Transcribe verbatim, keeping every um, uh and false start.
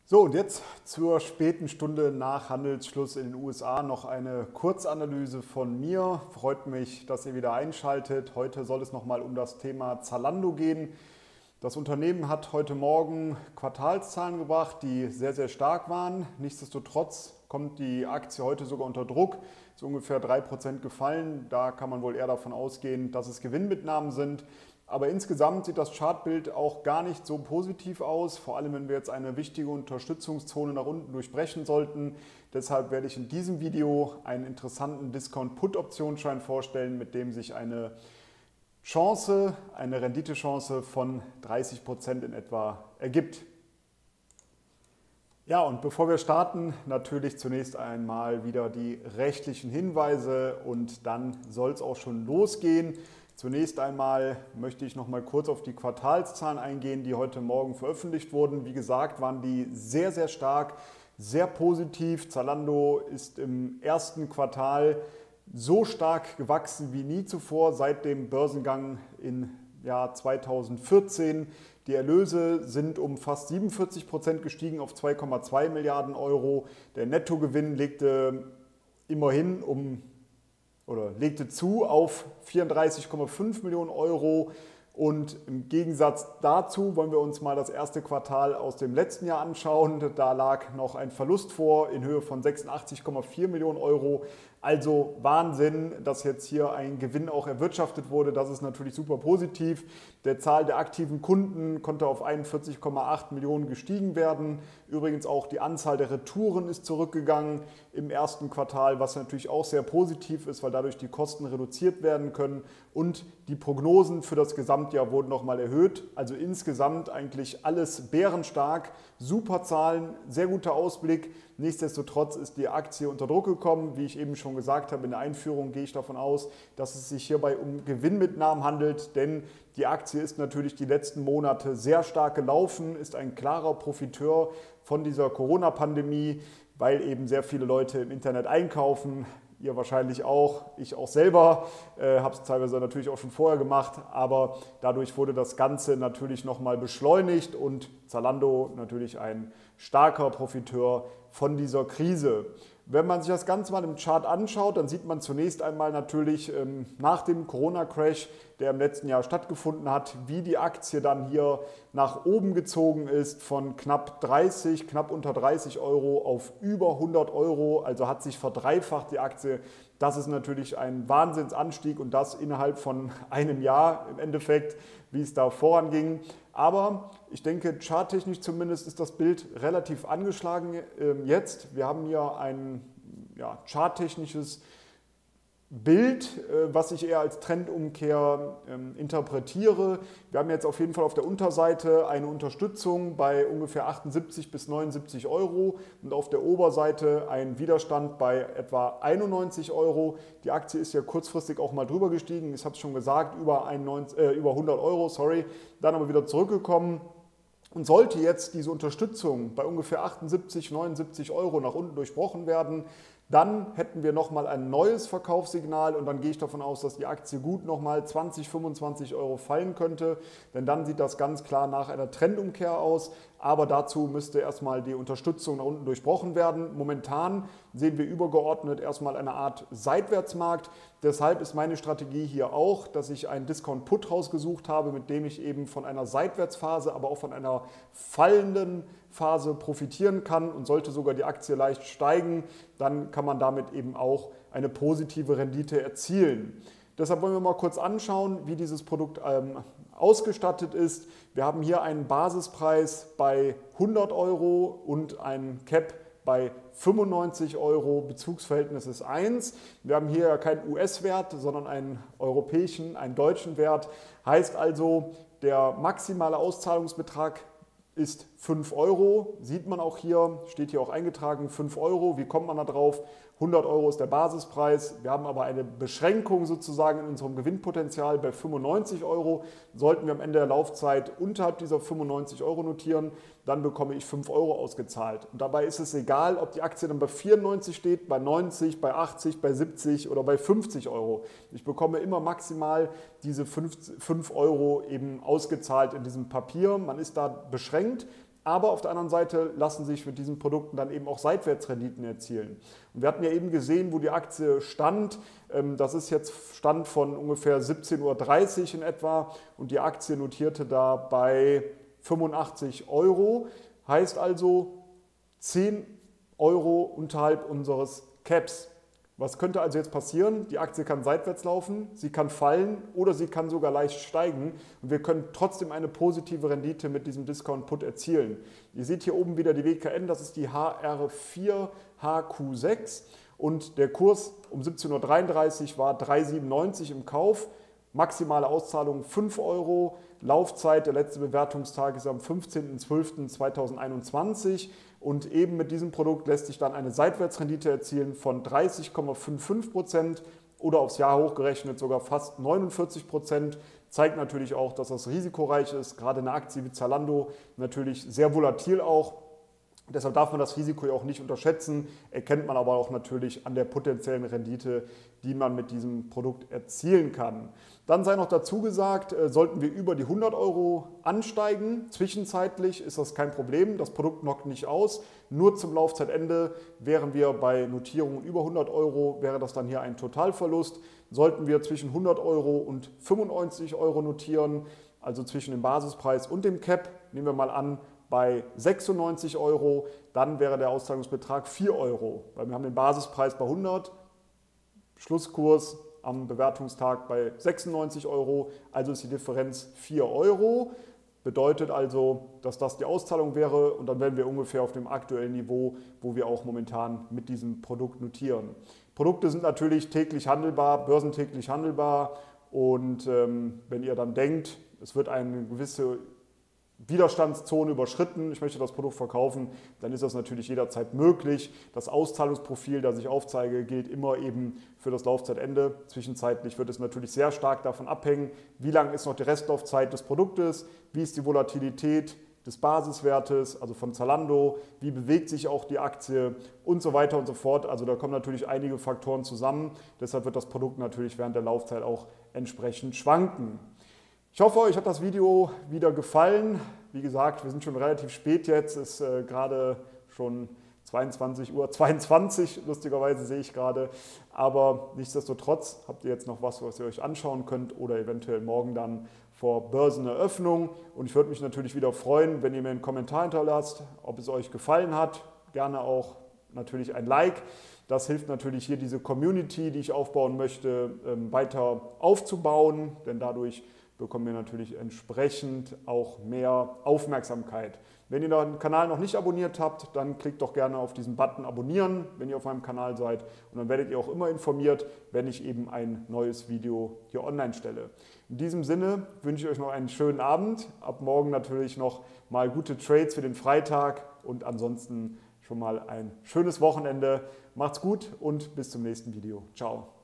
So, und jetzt zur späten Stunde nach Handelsschluss in den U S A noch eine Kurzanalyse von mir. Freut mich, dass ihr wieder einschaltet. Heute soll es nochmal um das Thema Zalando gehen. Das Unternehmen hat heute Morgen Quartalszahlen gebracht, die sehr, sehr stark waren. Nichtsdestotrotz kommt die Aktie heute sogar unter Druck. Ist ungefähr drei Prozent gefallen. Da kann man wohl eher davon ausgehen, dass es Gewinnmitnahmen sind. Aber insgesamt sieht das Chartbild auch gar nicht so positiv aus, vor allem wenn wir jetzt eine wichtige Unterstützungszone nach unten durchbrechen sollten. Deshalb werde ich in diesem Video einen interessanten Discount-Put-Optionsschein vorstellen, mit dem sich eine Chance, eine Renditechance von dreißig Prozent in etwa ergibt. Ja, und bevor wir starten, natürlich zunächst einmal wieder die rechtlichen Hinweise und dann soll es auch schon losgehen. Zunächst einmal möchte ich noch mal kurz auf die Quartalszahlen eingehen, die heute Morgen veröffentlicht wurden. Wie gesagt, waren die sehr, sehr stark, sehr positiv. Zalando ist im ersten Quartal so stark gewachsen wie nie zuvor seit dem Börsengang im Jahr zweitausendvierzehn. Die Erlöse sind um fast siebenundvierzig Prozent gestiegen auf zwei Komma zwei Milliarden Euro. Der Nettogewinn legte immerhin um oder legte zu auf vierunddreißig Komma fünf Millionen Euro. Und im Gegensatz dazu wollen wir uns mal das erste Quartal aus dem letzten Jahr anschauen. Da lag noch ein Verlust vor in Höhe von sechsundachtzig Komma vier Millionen Euro. Also Wahnsinn, dass jetzt hier ein Gewinn auch erwirtschaftet wurde. Das ist natürlich super positiv. Der Zahl der aktiven Kunden konnte auf einundvierzig Komma acht Millionen gestiegen werden. Übrigens auch die Anzahl der Retouren ist zurückgegangen im ersten Quartal, was natürlich auch sehr positiv ist, weil dadurch die Kosten reduziert werden können. Und die Prognosen für das Gesamtjahr wurden nochmal erhöht. Also insgesamt eigentlich alles bärenstark. Super Zahlen, sehr guter Ausblick. Nichtsdestotrotz ist die Aktie unter Druck gekommen. Wie ich eben schon gesagt habe in der Einführung, gehe ich davon aus, dass es sich hierbei um Gewinnmitnahmen handelt, denn die Aktie ist natürlich die letzten Monate sehr stark gelaufen, ist ein klarer Profiteur von dieser Corona-Pandemie, weil eben sehr viele Leute im Internet einkaufen. Ihr wahrscheinlich auch, ich auch selber, äh, habe es teilweise natürlich auch schon vorher gemacht, aber dadurch wurde das Ganze natürlich nochmal beschleunigt und Zalando natürlich ein starker Profiteur von dieser Krise. Wenn man sich das Ganze mal im Chart anschaut, dann sieht man zunächst einmal natürlich ähm, nach dem Corona-Crash, der im letzten Jahr stattgefunden hat, wie die Aktie dann hier nach oben gezogen ist von knapp dreißig, knapp unter dreißig Euro auf über hundert Euro, also hat sich verdreifacht die Aktie. Das ist natürlich ein Wahnsinnsanstieg und das innerhalb von einem Jahr im Endeffekt, wie es da voranging. Aber ich denke, charttechnisch zumindest ist das Bild relativ angeschlagen jetzt. Wir haben hier ein ja, charttechnisches Bild, was ich eher als Trendumkehr ähm, interpretiere. Wir haben jetzt auf jeden Fall auf der Unterseite eine Unterstützung bei ungefähr achtundsiebzig bis neunundsiebzig Euro und auf der Oberseite ein Widerstand bei etwa einundneunzig Euro. Die Aktie ist ja kurzfristig auch mal drüber gestiegen, ich habe es schon gesagt, über, einundneunzig, äh, über hundert Euro, sorry, dann aber wieder zurückgekommen. Und sollte jetzt diese Unterstützung bei ungefähr achtundsiebzig, neunundsiebzig Euro nach unten durchbrochen werden, dann hätten wir nochmal ein neues Verkaufssignal und dann gehe ich davon aus, dass die Aktie gut nochmal zwanzig, fünfundzwanzig Euro fallen könnte, denn dann sieht das ganz klar nach einer Trendumkehr aus, aber dazu müsste erstmal die Unterstützung nach unten durchbrochen werden. Momentan sehen wir übergeordnet erstmal eine Art Seitwärtsmarkt, deshalb ist meine Strategie hier auch, dass ich einen Discount-Put rausgesucht habe, mit dem ich eben von einer Seitwärtsphase, aber auch von einer fallenden Phase profitieren kann und sollte sogar die Aktie leicht steigen, dann kann man damit eben auch eine positive Rendite erzielen. Deshalb wollen wir mal kurz anschauen, wie dieses Produkt ähm, ausgestattet ist. Wir haben hier einen Basispreis bei hundert Euro und einen Cap bei fünfundneunzig Euro, Bezugsverhältnis ist eins. Wir haben hier keinen U S-Wert, sondern einen europäischen, einen deutschen Wert. Heißt also, der maximale Auszahlungsbetrag ist fünf Euro, sieht man auch hier, steht hier auch eingetragen, fünf Euro. Wie kommt man da drauf? hundert Euro ist der Basispreis. Wir haben aber eine Beschränkung sozusagen in unserem Gewinnpotenzial bei fünfundneunzig Euro. Sollten wir am Ende der Laufzeit unterhalb dieser fünfundneunzig Euro notieren, dann bekomme ich fünf Euro ausgezahlt. Und dabei ist es egal, ob die Aktie dann bei vierundneunzig steht, bei neunzig, bei achtzig, bei siebzig oder bei fünfzig Euro. Ich bekomme immer maximal diese fünf Euro eben ausgezahlt in diesem Papier. Man ist da beschränkt. Aber auf der anderen Seite lassen sich mit diesen Produkten dann eben auch Seitwärtsrenditen erzielen. Und wir hatten ja eben gesehen, wo die Aktie stand. Das ist jetzt Stand von ungefähr siebzehn Uhr dreißig in etwa und die Aktie notierte da bei fünfundachtzig Euro. Heißt also zehn Euro unterhalb unseres Caps. Was könnte also jetzt passieren? Die Aktie kann seitwärts laufen, sie kann fallen oder sie kann sogar leicht steigen und wir können trotzdem eine positive Rendite mit diesem Discount-Put erzielen. Ihr seht hier oben wieder die W K N, das ist die H R vier H Q sechs und der Kurs um siebzehn Uhr dreiunddreißig war drei Komma siebenundneunzig im Kauf, maximale Auszahlung fünf Euro, Laufzeit, der letzte Bewertungstag ist am fünfzehnten zwölften zweitausendeinundzwanzig. Und eben mit diesem Produkt lässt sich dann eine Seitwärtsrendite erzielen von dreißig Komma fünfundfünfzig Prozent oder aufs Jahr hochgerechnet sogar fast neunundvierzig Prozent. Zeigt natürlich auch, dass das risikoreich ist, gerade eine Aktie wie Zalando natürlich sehr volatil auch. Deshalb darf man das Risiko ja auch nicht unterschätzen, erkennt man aber auch natürlich an der potenziellen Rendite, die man mit diesem Produkt erzielen kann. Dann sei noch dazu gesagt, sollten wir über die hundert Euro ansteigen, zwischenzeitlich ist das kein Problem, das Produkt knockt nicht aus. Nur zum Laufzeitende wären wir bei Notierungen über hundert Euro, wäre das dann hier ein Totalverlust. Sollten wir zwischen hundert Euro und fünfundneunzig Euro notieren, also zwischen dem Basispreis und dem Cap, nehmen wir mal an, bei sechsundneunzig Euro, dann wäre der Auszahlungsbetrag vier Euro, weil wir haben den Basispreis bei hundert, Schlusskurs am Bewertungstag bei sechsundneunzig Euro, also ist die Differenz vier Euro, bedeutet also, dass das die Auszahlung wäre und dann wären wir ungefähr auf dem aktuellen Niveau, wo wir auch momentan mit diesem Produkt notieren. Produkte sind natürlich täglich handelbar, börsentäglich handelbar und ähm, wenn ihr dann denkt, es wird eine gewisse Widerstandszone überschritten, ich möchte das Produkt verkaufen, dann ist das natürlich jederzeit möglich. Das Auszahlungsprofil, das ich aufzeige, gilt immer eben für das Laufzeitende. Zwischenzeitlich wird es natürlich sehr stark davon abhängen, wie lang ist noch die Restlaufzeit des Produktes, wie ist die Volatilität des Basiswertes, also von Zalando, wie bewegt sich auch die Aktie und so weiter und so fort. Also da kommen natürlich einige Faktoren zusammen, deshalb wird das Produkt natürlich während der Laufzeit auch entsprechend schwanken. Ich hoffe, euch hat das Video wieder gefallen. Wie gesagt, wir sind schon relativ spät jetzt, es ist äh, gerade schon zweiundzwanzig Uhr zweiundzwanzig, lustigerweise sehe ich gerade. Aber nichtsdestotrotz habt ihr jetzt noch was, was ihr euch anschauen könnt oder eventuell morgen dann vor Börseneröffnung. Und ich würde mich natürlich wieder freuen, wenn ihr mir einen Kommentar hinterlasst, ob es euch gefallen hat. Gerne auch natürlich ein Like. Das hilft natürlich hier diese Community, die ich aufbauen möchte, ähm, weiter aufzubauen, denn dadurch bekommen wir natürlich entsprechend auch mehr Aufmerksamkeit. Wenn ihr den Kanal noch nicht abonniert habt, dann klickt doch gerne auf diesen Button Abonnieren, wenn ihr auf meinem Kanal seid. Und dann werdet ihr auch immer informiert, wenn ich eben ein neues Video hier online stelle. In diesem Sinne wünsche ich euch noch einen schönen Abend. Ab morgen natürlich noch mal gute Trades für den Freitag und ansonsten schon mal ein schönes Wochenende. Macht's gut und bis zum nächsten Video. Ciao.